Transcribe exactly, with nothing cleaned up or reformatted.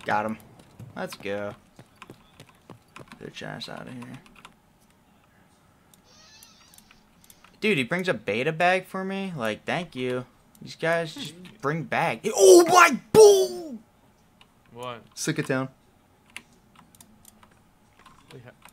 Got him. Let's go. Bitch ass out of here. Dude, he brings a beta bag for me? Like, thank you. These guys just bring bag. Oh my boom! What? Sick it down. We ha